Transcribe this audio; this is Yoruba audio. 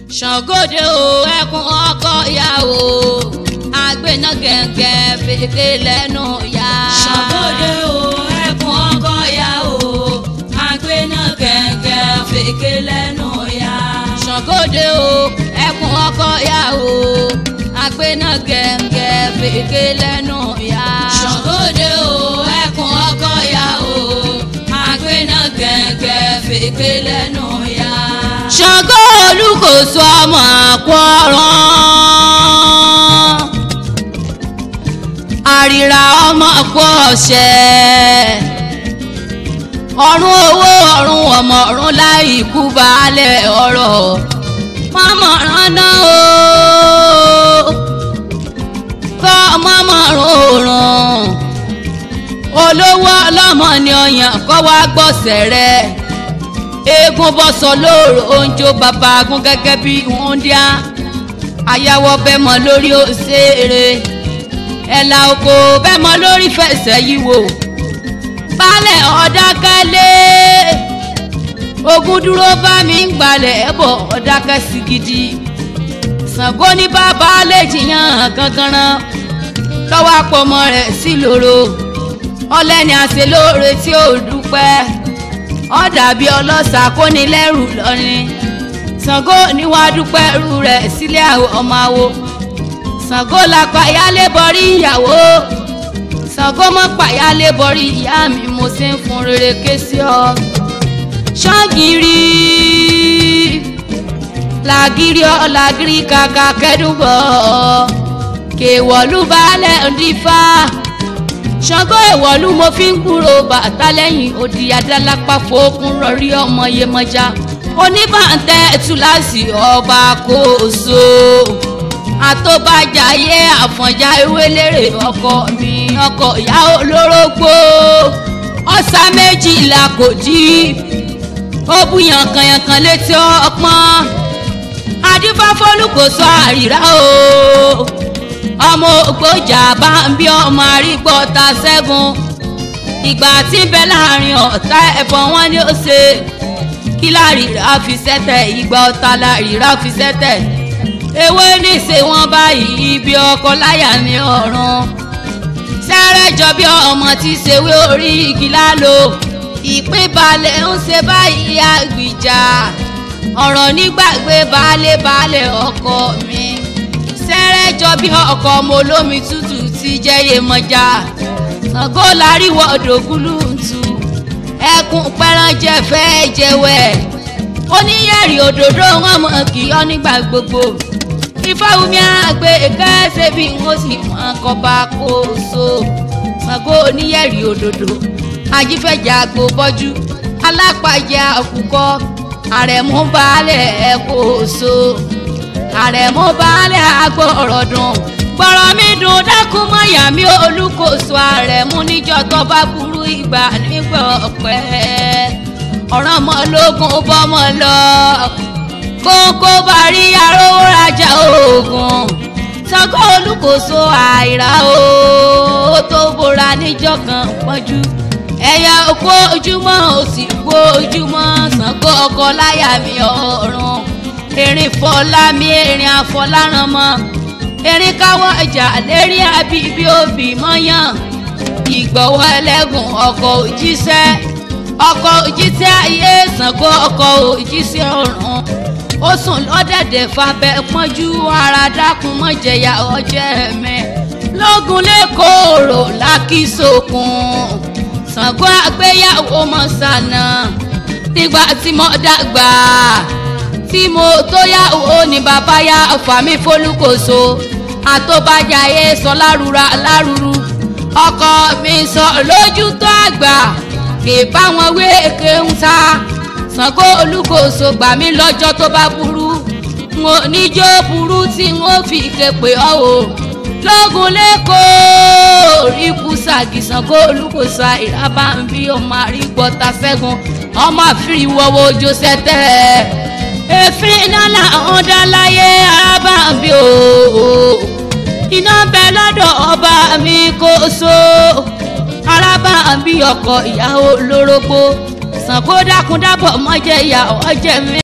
Ṣàngódé o ẹkùn ọkọ ìyàwó àgbẹ̀nà gẹ̀ǹgẹ̀ fèké lẹ́nu ya. Ṣàngódé o ẹkùn ọkọ ìyàwó àgbẹ̀nà gẹ̀ǹgẹ̀ fèké lẹ́nu ya. Ṣàngódé o ẹkùn ọkọ ìyàwó àgbẹ̀nà gẹ̀ǹgẹ̀ fèké lẹ́nu ya. Ṣàngódé o ẹkùn ọkọ ìyàwó àgbẹ̀nà gẹ̀ǹgẹ̀ fèké lẹ́nu ya. Ṣàngó Olúkòso ọmọ àkọ́rán àrìrà ọmọ àkọ́ ọ̀ṣẹ́ ọ̀run owó ọ̀run ọmọ ọ̀run láì kú baálẹ̀ ọ̀rọ̀ mọ́mọ́rán náà o kọ́ mọ́mọ́rán òràn olówó ọlọ́mọ ni ọyàn kọ́ wá gbọ́sẹ̀ rẹ̀ eégún bọ́sọ̀ lóòrò oúnjẹ bàbá agún gẹ́gẹ́ bí wúndíá àyàwó bẹ́ẹ̀ mọ́ lórí òṣèré ẹ̀là oko bẹ́ẹ̀ mọ́ lórí fẹsẹ̀ yìí wò balẹ̀ ọ̀dákẹ́lẹ́ ogun dúró bá mi ń gbalẹ̀ ẹ̀bọ̀ ọ̀dákẹ́ sí gidi Ṣàngó ní bàbá lè jiyàn gangan lọ́wọ́ àpọ̀mọ́ rẹ̀ sí lóró ọlẹ́ni àṣẹ lóore tí ó dúpẹ́ ó dàbí ọlọ́ṣà kó ní lẹ́rù lọ́ni Ṣàngó ní wàá dúpẹ́ rú rẹ̀ sílé àwọn ọmọ àwo Ṣàngó la pàyálé borí ìyàwó Ṣàngó mọ́ pàyálé borí ìyá mi mo ṣe ń fún rere ké sí ọ ṣọ́gìrì làgìrì ọ̀làgìrì kàkà kẹ́dùnbọ̀ kèwọ̀lú balẹ̀ ndífà Ṣàngó ìwọ̀lú mo fi ń gbúrò bàtà lẹ́yìn odi adálápá fòókùn rọrí ọmọ Yemọja oníbàntẹ́ túláàsì ọba Kòso àtọ́bàjáyé Àfọ̀njá ewélérè ọkọ mi ọkọ ìyá olórógbó ọ̀sà méjìlá kò jí ó bu yànkànyànkàn létí ọpọ́n adífáfọ́ Olúkòso àrìrá o ọmọ ògbójà bá ń bí ọmọ àrígbọ́ ta ṣẹ́gun ìgbà tí ń bẹ láàrin ọ̀tá ẹ̀bọ̀n wọn ni ó ṣe kí láàrírà fi ṣẹ́tẹ̀ ìgbà ọ̀tá láàrírà fi ṣẹ́tẹ̀ ewé ní ṣe wọ́n báyìí ibi ọkọ láyà ní ọ̀run sẹ́rẹ̀ jọ bí ọmọ tí ṣèwé orí igi lálo ìpín balẹ̀ ń ṣe báyìí àgbìjà ọ̀rọ̀ nígbàgbé baálé ọkọ mi sẹ́rẹ̀ jọ bí ọkọ ọmọ olómi tútù ti jẹ́ Yemọja Ṣàngó láríwọ̀ òdògúlùntù ẹkùn pẹranjẹ fẹ́ jẹwẹ́ oníyẹ̀rì òdòdó wọn mọ̀ kí ọ nígbà gbogbo Ifáwùmí àgbẹ̀ kẹ́sẹ̀ bí wọ́n sì mọ̀ kọba Kòso Ṣàngó oníyẹ̀rì òdòdó ajífẹ̀jà àgbò bọ́jú alápàjẹ́ àkùkọ àrẹ̀mú baálẹ̀ Kòso àrẹ̀mú baálẹ̀ àgbọ̀ ọ̀rọ̀ dùn gbọ́rọ̀ mi dùn dákun mọ́yà mi Olúkòso àrẹ̀mú níjọ́ tó bá burú ìgbà nígbà ọ̀pẹ́ ọ̀ràn mọ́ lógún bọ́mọ lọ kókó bá rí arówó rajà oògùn Ṣàngó Olúkòso àìrá o tó bora níjọ́ kan pọ́njú ẹ̀yà òkú ojúmọ́ òsì kú ojúmọ́ Ṣàngó ọkọ láyà mi ọ̀run erin fọlámi erin afọlárànmọ́ erin káwọ́ ìjà lérí àbíbí òbí mọ́yàn ìgbọ̀wọ́ ẹlẹ́gùn ọkọ̀ òjíṣẹ́ ayé Ṣàngó ọkọ̀ òjíṣẹ́ ọ̀run ó sùn lọ́dẹ̀dẹ̀ fabẹ́ pọ́njú ara dákun mọ́jẹ̀yà ọjẹ́ mi lógun lẹ́kọ̀ọ́rọ̀ lákìsókun Ṣàngó àgbéyàwó mọ̀sánà nígbà tí mo dàgbà tí mo tó yàwó ni bàbá yá fàmí f'Olúkòso àtọ́bàjáyé sọ lárúurú ọkọ mi sọ lójú tó àgbà kì bá wọn wé èké ń ta Ṣàngó Olúkòso gbà mí lọ́jọ́ tó bá burú n ò níjó burú tí n ó fi képe ọ̀wọ́ lógun lẹ́kọ̀ọ́ ríkú ṣàgì Ṣàngó Olúkòso àìrábà ń bí ọmọ àrígbọ́ta ṣẹ́gun ọmọ àfìrìwọ́wọ́ ojú sẹ́tẹ̀ èéfín iná làwọn dá láyé arábà ń bí o iná bẹ lọ́dọ̀ ọba mi Kòso arábà ń bí ọkọ ìyàwó olórógbó Ṣàngó dákun dábọ̀ mọ́jẹ́ ìyàwó jẹ́ mi.